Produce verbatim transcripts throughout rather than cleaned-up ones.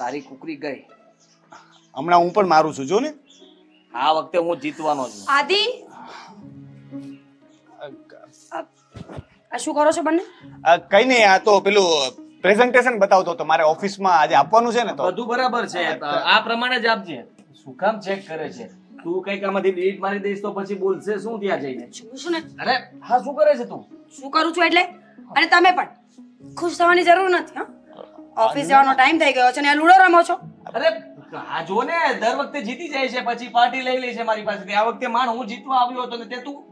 તારી કુકરી ગઈ. હમણાં હું પણ મારું છું જો ને. આ વખતે હું જીતવાનો છું. આદિ આ શું કરો છો બંને? કઈ નહીં, આ તો પેલું પ્રેઝન્ટેશન બતાવતો તો મારે ઓફિસમાં આજે આપવાનું છે ને તો. બધું બરાબર છે, આ પ્રમાણે જ આપજે. શું કામ ચેક કરે છે? તું કઈક આમાંથી ડિલીટ મારી દઈશ તો પછી બોલશે શું ત્યાં જઈને? શું ને? અરે હા, શું કરે છે તું? શું કરું છું એટલે? અને તમે પણ ખુશ થવાની જરૂર નથી. હા, ઓફિસ જવાનો ટાઈમ થઈ ગયો છે ને આ લૂડો રમો છો. અરે આ જો ને, દર વખતે જીતી જાય છે પછી પાર્ટી લઈ લે છે મારી પાસેથી. આ વખતે માન હું જીતવા આવ્યો હતો ને તે તું.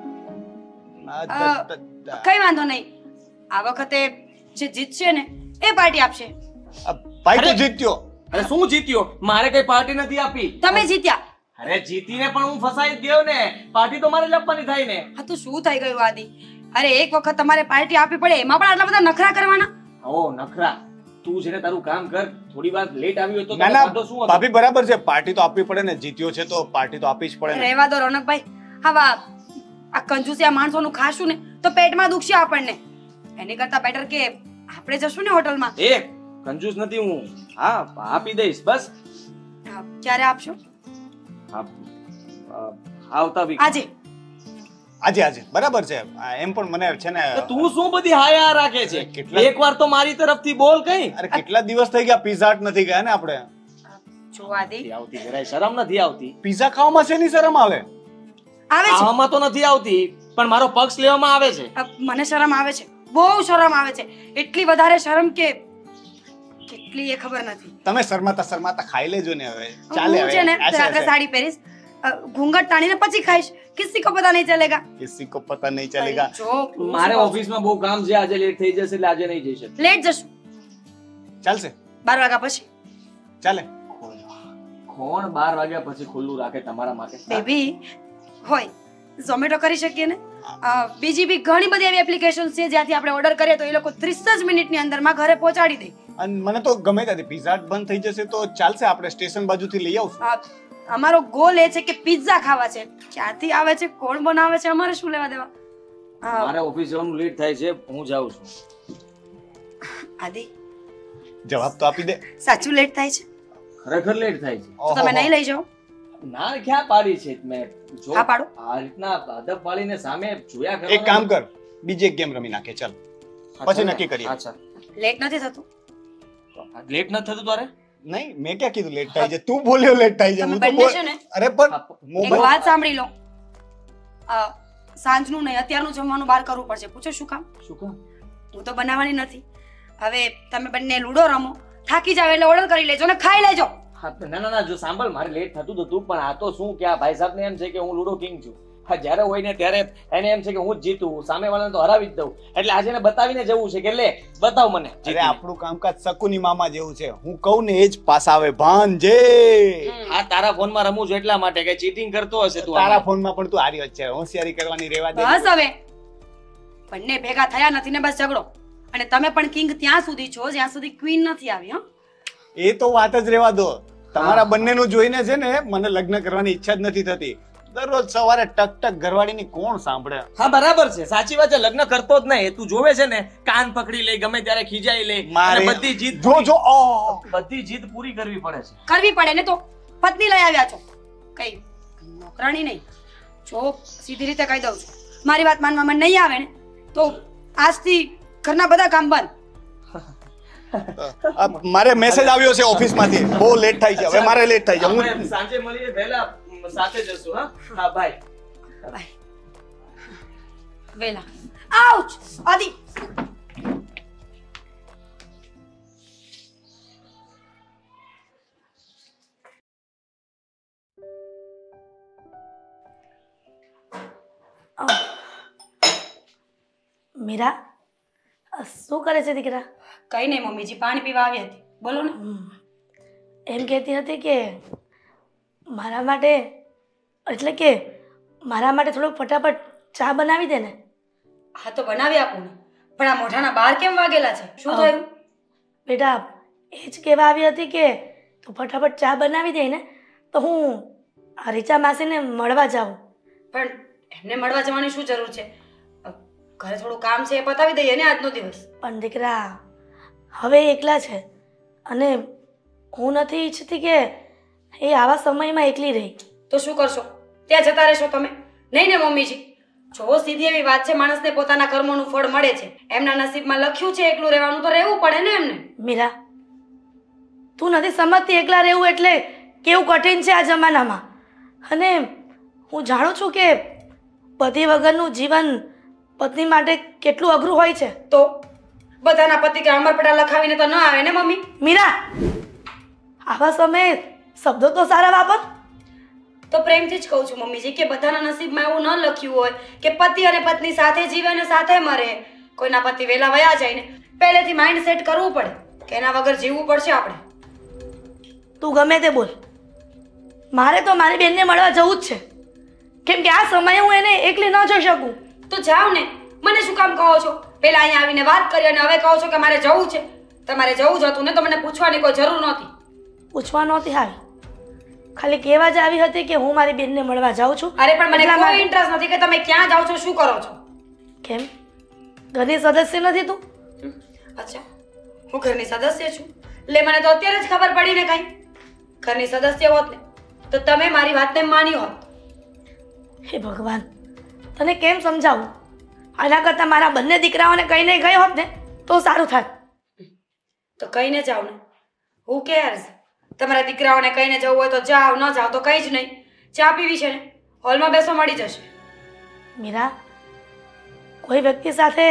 કઈ વાંધો નહીં, આ વખતે જે જીતશે ને એ પાર્ટી આપશે. ભાઈ તો જીત્યો. અરે શું જીત્યો? મારે કઈ પાર્ટી નથી આપી. તમે જીત્યા. અરે જીતીને પણ હું ફસાઈ જ ગયો ને, પાર્ટી તો મારે જ આપવાની થાય ને. હા તો શું થઈ ગયું આદિ? અરે એક વખત તમારે પાર્ટી આપવી પડે એમાં પણ આટલા બધા નખરા કરવાના? ઓ નખરા, તું છે ને તારું કામ કર. થોડી વાર લેટ આવ્યો તો ના ના ભાભી બરાબર છે, પાર્ટી તો આપવી પડે ને. જીત્યો છે તો પાર્ટી તો આપવી જ પડે ને. રહેવા દો રોનકભાઈ. હવે આ કંજૂસિયા માણસોનું ખાશું ને તો પેટમાં દુખશે આપણને. એની કરતા બેટર કે આપણે જશું ને હોટલમાં. એ કંજૂસ નથી હું. હા આપી દઈશ બસ. ક્યારે આપશો? આવતા વીક. આજે આજે આજે બરાબર છે. એમ પણ મને છે ને. તું શું બધી હાયા રાખે છે? એકવાર તો મારી તરફથી બોલ કઈ. અરે કેટલા દિવસ થઈ ગયા પિઝા હટ નથી ગયા ને આપણે. જો આદિ આવતી જરાય શરમ નથી આવતી. પિઝા ખાવામાં શેની શરમ આવે? આવે છે. આમાં તો નથી આવતી પણ મારો પક્ષ લેવામાં આવે છે. મને શરમ આવે છે, બહુ શરમ આવે છે. એટલી વધારે શરમ કે કેટલી એ ખબર નથી. તમે શરમાતા શરમાતા ખાઈ લેજો ને હવે. ચાલે હવે. હું છે ને રાત્રે સાડી પહેરીશ, ઘૂંઘટ તાણીને પછી ખાઈશ. કિસી કો પતા નહીં ચલેગા. કિસી કો પતા નહીં ચલેગા. મારે ઓફિસમાં બહુ કામ છે, આજે લેટ થઈ જશે એટલે આજે નહીં જઈ શકું. લેટ જશું. ચાલશે. બાર વાગ્યા પછી ચાલે. કોણ બાર વાગ્યા પછી ખુલ્લું રાખે તમારા માટે? બેબી હોય ઝોમેટો કરી શકીએ ને. બીજી બી ઘણી બધી એવી એપ્લિકેશન છે જ્યાંથી આપણે ઓર્ડર કરીએ તો એ લોકો ત્રીસ જ મિનિટની અંદરમાં ઘરે પહોંચાડી દે. અને મને તો ગમે ત્યાંથી પિઝા હટ બંધ થઈ જશે તો ચાલશે, આપણે સ્ટેશન બાજુથી લઈ આવશું. અમારો ગોલ એ છે કે પિઝા ખાવા છે. ક્યાંથી આવે છે, કોણ બનાવે છે, અમારે શું લેવા દેવા. મારે ઓફિસ જવાનું લેટ થાય છે, હું જાઉં છું. આદિ જવાબ તો આપી દે. સાચું લેટ થાય છે? ખરેખર લેટ થાય છે. તો તમે નહીં લઈ જાઓ. ના ક્યાં પાડી છે મેં? જો હા પાડો. આ રીતના અદબ પાડીને સામે જોયા કરો. એક કામ કર, બીજી એક ગેમ રમી નાખે. ચાલ પછી નક્કી કરીએ. અચ્છા લેટ નથી થતું? લેટ નથી થતું તારે? નહીં મેં ક્યાં કીધું લેટ થાય છે? તું બોલ્યો લેટ થાય છે. હું તો બોલ. અરે પણ એક વાત સાંભળી લો. સાંજનું નહીં અત્યારનું જમવાનું બહાર કરવું પડશે. પૂછો શું કામ? શું કામ? હું તો બનાવવાની નથી. હવે તમે બંને લૂડો રમો, થાકી જાવ એટલે ઓર્ડર કરી લેજો ને ખાઈ લેજો. ના ના ના જો સાંભળ, મારે લેટ થતું હતું પણ આ તો શું કે આ ભાઈ સાહેબ ને એમ છે કે હું લૂડો કિંગ છું. હા જયારે હોય ને ત્યારે એને એમ છે કે હું જ જીતું, સામે વાળાને તો હરાવી જ દઉં. એટલે આજે એને બતાવીને જવું છે કે લે બતાવ મને. અરે આપણું કામકાજ શકુની મામા જેવું છે. હું કહું ને એ જ પાસ આવે. ભાંજે આ તારા ફોનમાં રમું છું એટલા માટે કે ચીટિંગ કરતો હશે તું. તારા ફોનમાં પણ તું હારી છે. હોશિયારી કરવાની રેવા દે. બસ હવે બંને ભેગા થયા નથી ને બસ ઝઘડો. અને તમે પણ કિંગ ત્યાં સુધી છો જ્યાં સુધી ક્વીન નથી આવી. હા એ તો વાત જ રેવા દો. તમારા બંનેનું જોઈને છે ને મને લગ્ન કરવાની ઈચ્છા જ નથી થતી. દરરોજ સવારે ટક ટક ઘરવાળીની કોણ સાંભળે? હા બરાબર છે, સાચી વાત છે. લગ્ન કરતો જ નહીં. તું જોવે છે ને કાન પકડી લે, ગમે ત્યારે ખીજાઈ લે. અને બધી જીત જો જો બધી જીત પૂરી કરવી પડે છે. કરવી પડે ને તો પત્ની લઈ આવ્યા છો, કઈ નોકરાણી નહીં. જો સીધી રીતે કહી દઉં છું, મારી વાત માનવામાં નહીં આવે ને તો આજથી ઘરના બધા કામ બંધ. મારે મેસેજ આવ્યો છે ઓફિસ માંથી, બહુ લેટ થાય છે. હવે મારે લેટ થાય છે. હું સાંજે મળીએ, પહેલા સાથે જશું. હા હા બાય બાય. વેલા આઉચ આદિ. મીરા શું કરે છે દીકરા? કઈ નહીં મમ્મીજી, પાણી પીવા આવી હતી. બોલો ને. એમ કહેતી હતી કે મારા માટે એટલે કે મારા માટે થોડુંક ફટાફટ ચા બનાવી દે ને. હા તો બનાવી આપું ને, પણ આ મોઢાના બાર કેમ વાગેલા છે? શું થયું? બેટા એ જ કહેવા આવી હતી કે તું ફટાફટ ચા બનાવી દે ને તો હું આ રીચા માસીને મળવા જાઉં. પણ એમને મળવા જવાની શું જરૂર છે? ઘરે થોડું કામ છે એ પતાવી દઈએ ને આજનો દિવસ. પણ દીકરા હવે એકલા છે અને હું નથી ઈચ્છતી કે એ આવા સમયમાં એકલી રહી. તો શું કરશો? ત્યાં જતા રહેશો તમે? નહીં ને મમ્મીજી, જો સીધી એવી વાત છે, માણસને પોતાના કર્મોનું ફળ મળે છે. એમના નસીબમાં લખ્યું છે એકલું રહેવાનું, તો રહેવું પડે ને એમને. મીરા, તું નથી સમજતી એકલા રહેવું એટલે કેવું કઠિન છે આ જમાનામાં. અને હું જાણું છું કે પતિ વગરનું જીવન પત્ની માટે કેટલું અઘરું હોય છે. તો બધાના પતિ કે અમરપડા લખાવીને તો ન આવે ને મમ્મી. મીરા, આવા સમયે શબ્દો તો સારા વાપર. તો પ્રેમથી જ કહું છું મમ્મીજી કે બધાના નસીબમાં એવું ન લખ્યું હોય કે પતિ અને પત્ની સાથે જીવે અને સાથે મરે. કોઈના પતિ વહેલા વયા જાય ને પહેલેથી માઇન્ડ સેટ કરવું પડે કે એના વગર જીવવું પડશે આપણે. તું ગમે તે બોલ, મારે તો મારી બેનને મળવા જવું જ છે. કેમ કે આ સમયે હું એને એકલી ન જોઈ શકું. તો જાઓ ને, મને શું કામ કહો છો? પહેલા અહીંયા આવીને વાત કરી અને હવે કહો છો કે મારે જવું છે. તમારે જવું જ હતું ને તો મને પૂછવાની કોઈ જરૂર નહોતી. પૂછવા નહોતી આવી, ખાલી કહેવા જ આવી હતી કે હું મારી બેનને મળવા જાઉં છું. અરે પણ મને એટલા કોઈ માટે- ઇન્ટરેસ્ટ નથી કે તમે ક્યાં જાઓ છો, શું કરો છો. કેમ, ઘરની સદસ્ય નથી તું? અચ્છા, હું ઘરની સદસ્ય છું? લે, મને તો અત્યારે જ ખબર પડી ને કાંઈ. ઘરની સદસ્ય હોત ને તો તમે મારી વાતને માની હોત. હે ભગવાન, તને કેમ સમજાવું? આના કરતાં મારા બંને દીકરાઓને કહીને ગઈ હોત ને તો સારું થાત. તો કહીને જાઓ ને, હું કેર્સ. તમારા દીકરાઓને કહીને જવું હોય તો જાઓ, ન જાઓ તો કંઈ જ નહીં. ચા પીવી છે ને, હોલમાં બેસો, મળી જશે. મીરા, કોઈ વ્યક્તિ સાથે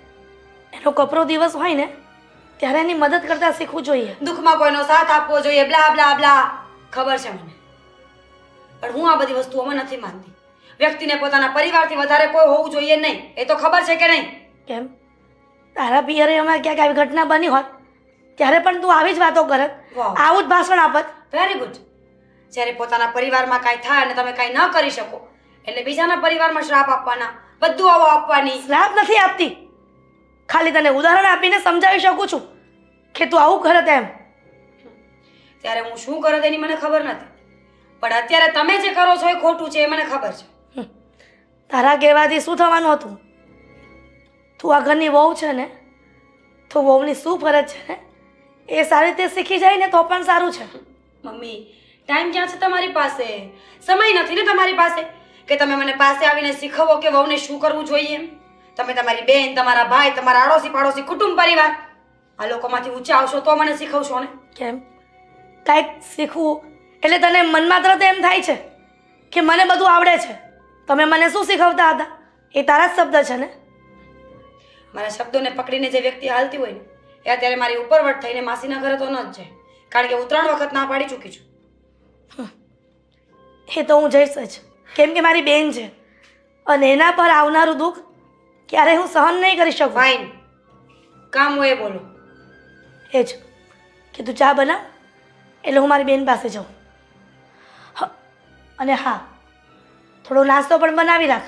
એનો કપરો દિવસ હોય ને ત્યારે એની મદદ કરતા શીખવું જોઈએ. દુઃખમાં કોઈનો સાથ આપવો જોઈએ, બ્લા બ્લા બ્લા. ખબર છે મને, પણ હું આ બધી વસ્તુઓમાં નથી માનતી. વ્યક્તિને પોતાના પરિવારથી વધારે કોઈ હોવું જોઈએ નહીં, એ તો ખબર છે કે નહીં? કેમ, તારા પિયરે અમારે ક્યાંક આવી ઘટના બની હોત ત્યારે પણ તું આવી જ વાતો કરત, વાહ. આવું જ ભાષણ આપત. Very good. જ્યારે પોતાના પરિવારમાં કાંઈ થાય અને તમે કાંઈ ન કરી શકો એટલે બીજાના પરિવારમાં શ્રાપ આપવાના, બધું આવો આપવાની. શ્રાપ નથી આપતી, ખાલી તને ઉદાહરણ આપીને સમજાવી શકું છું કે તું આવું કરત એમ. ત્યારે હું શું કરત એની મને ખબર નથી, પણ અત્યારે તમે જે કરો છો એ ખોટું છે એ મને ખબર છે. તારા કહેવાથી શું થવાનું હતું? તું આ ઘરની વહુ છે ને, તો વહુની શું ફરજ છે ને એ સારી રીતે શીખી જાય ને તો પણ સારું છે. મમ્મી, ટાઈમ ક્યાં છે તમારી પાસે? સમય નથી ને તમારી પાસે કે તમે મને પાસે આવીને શીખવો કે વહુને શું કરવું જોઈએ એમ. તમે તમારી બેન, તમારા ભાઈ, તમારા આડોશી પાડોશી, કુટુંબ પરિવાર, આ લોકોમાંથી ઊંચા આવશો તો મને શીખવશો ને. કેમ, કાંઈક શીખવું એટલે તને મનમાં તરત એમ થાય છે કે મને બધું આવડે છે? તમે મને શું શીખવતા હતા? એ તારા જ શબ્દ છે ને? મારા શબ્દોને પકડીને જે વ્યક્તિ હાલતી હોય ને એ અત્યારે મારી ઉપરવટ થઈને માસીના ઘરે તો ન જ જાય, કારણ કે હું ત્રણ વખત ના પાડી ચૂકી છું. એ તો હું જઈશ જ, કેમ કે મારી બેન છે અને એના પર આવનારું દુઃખ ક્યારેય હું સહન નહીં કરી શકું. ફાઇન, કામ હોય એ બોલો. એ જ કે તું ચા બનાવ એટલે હું મારી બેન પાસે જાઉં. હ, અને હા, થોડો નાસ્તો પણ બનાવી રાખ.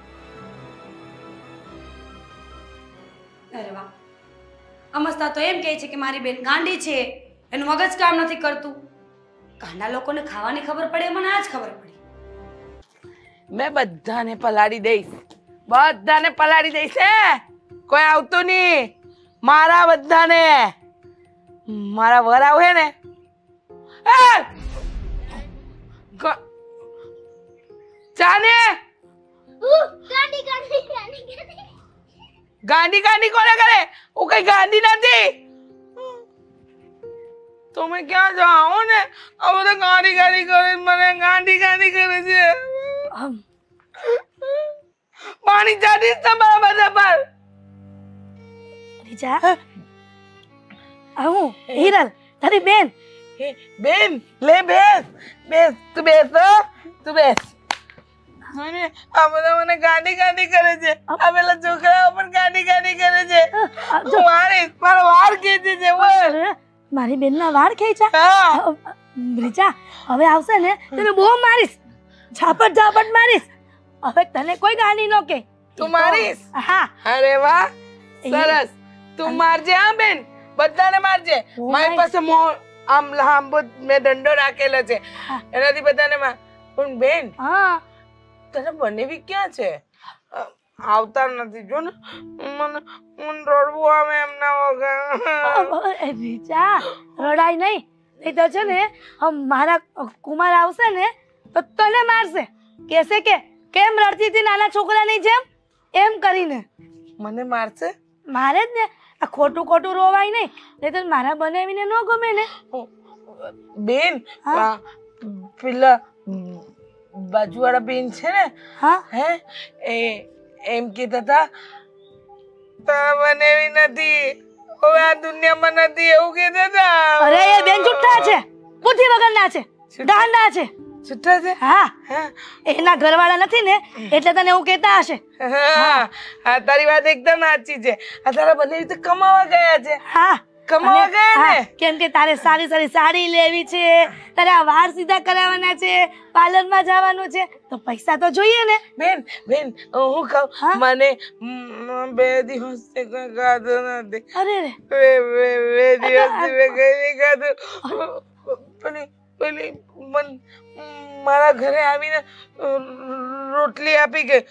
અરે વાહ, અમસ્તા તો એમ કહે છે કે મારી બેન ગાંડી છે, એનું મગજ કામ નથી કરતું. ગાંડા લોકોને ખાવાની ખબર પડે, મને આજ ખબર પડી. મેં બધાને પલાળી દઈશ, બધાને પલાળી દઈશ. હે, કોઈ આવતું નહીં. મારા બધાને, મારા વર આવે ને એ ગ- ચાને ગાંડી ગાંડી ગાંડી ગાંડી ગાંડી ગાંડી કોને કરે? હું કઈ ગાંડી નથી. તમે ક્યાં જાઓ ને આ બધા ગાંડી ગાંડી કરે, મને ગાંડી ગાંડી કરે છે. આમ, પાણી ચાટીશ તમારા બધા પર. રીચા, આવું હિરલ, તારી બેન. હે, બેન લે બેસ બેસ તું બેસ હો, તું બેસ. મને આ બધા મને ગાંડી ગાંડી કરે છે. આ પેલા છોકરાઓ પણ ગાંડી ગાંડી કરે છે. હું મારીશ, મારો વાર ખેંચે છે. બોલ. મારી બેનના વાળ ખેંચા? હા, રીચા, હવે આવશે ને તને બહુ મારીશ, ઝાપટ ઝાપટ મારીશ. હવે તને કોઈ ગાંડી ન કે. તું મારીશ? હા. અરે વાહ, સરસ. તું મારજે. હા બેન, બધાને મારજે. Oh મારી my- પાસે મો આમ લાંબો મેં દંડો રાખેલો છે, એનાથી બધાને માર. પણ બેન, હા, તને બનેવી ક્યાં છે? અ, આવતા નથી. જો ને મને મને રડવું આવે એમના વગર. રીચા, રડાય નહીં. નહીં તો છે ને હમ મારા કુમાર આવશે ને તો તને મારશે, કહેશે કે કેમ રડતી હતી નાના છોકરાની જેમ, એમ કરીને મને મારશે? મારે જ ને, આ ખોટું ખોટું રોવાય નહીં, નહીં તો મારા બનાવીને ન ગમે ને. બેન, હા? આ પેલા બાજુવાળા બેન છે ને, હા હે એ એમ કહેતા હતા તારા બનેવી નથી, હવે આ દુનિયામાં નથી, એવું કહેતા હતા. અરે એ બેન જુઠ્ઠા છે, બુદ્ધિ વગરના છે, ગાંડા છે. છૂટા છે? હા હા એના ઘરવાળા નથી ને એટલે તને એવું કહેતા હશે. હા હા, તારી વાત એકદમ સાચી છે. આ તારા બનેવી તો કમાવા ગયા છે. હા કમાવા અને- ગયા ને? હા, કેમ કે તારે સારી સારી સાડી લેવી છે, તારે આ વાળ સીધા કરાવવાના છે, પાર્લરમાં જવાનું છે, તો પૈસા તો જોઈએ ને. બેન બેન હું કહું, હા? મને મ, બે દિવસથી કંઈ ખાધું નથી. અરે રે બે બે બે દિવસથી મેં કંઈ નહીં ખાધું. પેલી પેલી મન મારા ઘરે આવીને અ, રોટલી આપી ગઈ.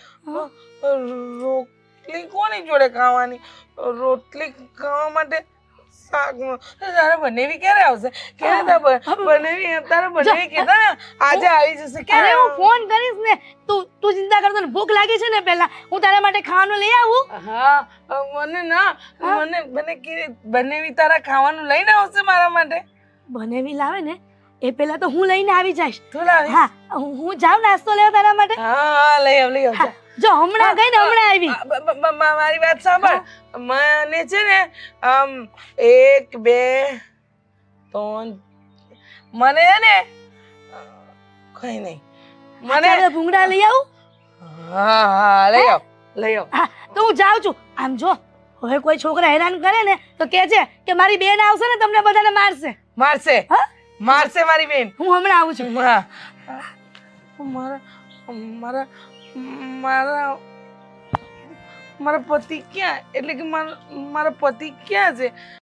રોટલી કોની જોડે ખાવાની? રોટલી ખાવા માટે શાક તારે બનેવી ક્યારે આવશે? ક્યારે તારે બનેવી તારે બનેવી કીધા ને આજે આવી જશે. અરે ક્યારે? હું ફોન કરીશ ને, તું તું ચિંતા કરતો ને. ભૂખ લાગી છે ને, પહેલા હું તારા માટે ખાવાનું લઈ આવું. હા મને ના મને બને કે બનેવી તારા ખાવાનું લઈને આવશે મારા માટે. બનેવી લાવે ને એ પહેલા તો હું લઈને આવી જઈશ. તું લાવી? હા હું હું જાઉં નાસ્તો લેવા તારા માટે. હા હા લઈ આવ લઈ આવ જા. જો હમણાં ગઈ ને હમણાં આવી. બ- બ- બ- મારી વાત સાંભળ. મને છે ને આમ એક બે ત્રણ મને છે ને કઈ નહીં મને મને ભૂંગળા લઈ આવું. હા હા લઈ આવ લઈ આવ. હા તો હું જાઉં છું. આમ જો હવે કોઈ છોકરા હેરાન કરે ને તો કહેજે કે મારી બેન આવશે ને તમને બધાને મારશે. મારશે હા મારશે મારી બેન. હું હમણાં આવું છું. હા. મારા મારા મારા મારા પતિ ક્યાં એટલે કે મારા મારા પતિ ક્યાં છે?